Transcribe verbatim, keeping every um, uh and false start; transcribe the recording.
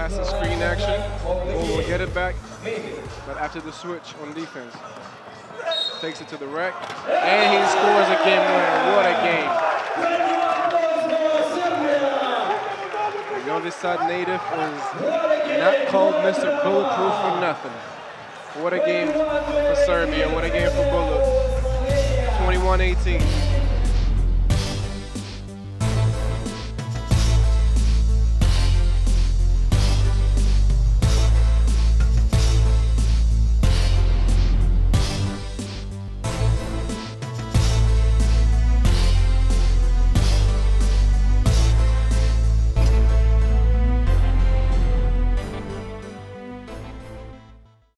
passing screen action. Bull will get it back, but after the switch on defense. Takes it to the rack, and he scores a game winner. What a game. The Novi Sad native is not called Mister Bulletproof for nothing. What a game for Serbia. What a game for Bulut. twenty-one eighteen.